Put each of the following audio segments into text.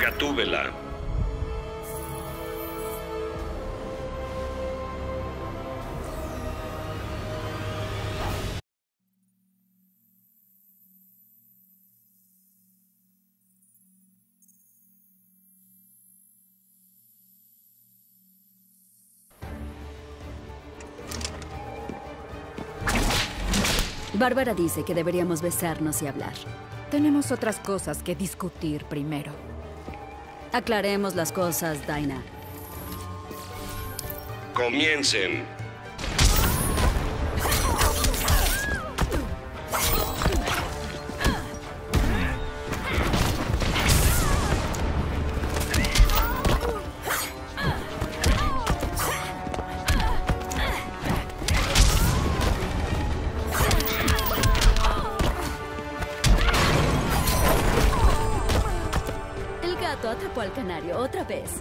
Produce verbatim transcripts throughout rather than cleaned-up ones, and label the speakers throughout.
Speaker 1: Gatúbela.
Speaker 2: Bárbara dice que deberíamos besarnos y hablar.
Speaker 3: Tenemos otras cosas que discutir primero.
Speaker 2: Aclaremos las cosas, Dinah.
Speaker 1: Comiencen.
Speaker 2: Atrapó al canario otra vez.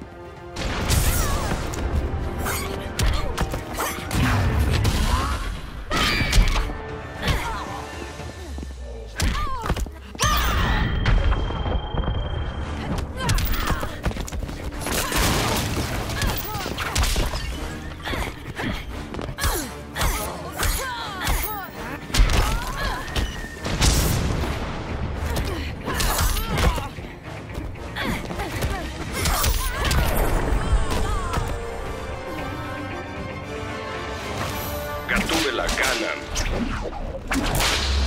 Speaker 1: Gatúbela ganan.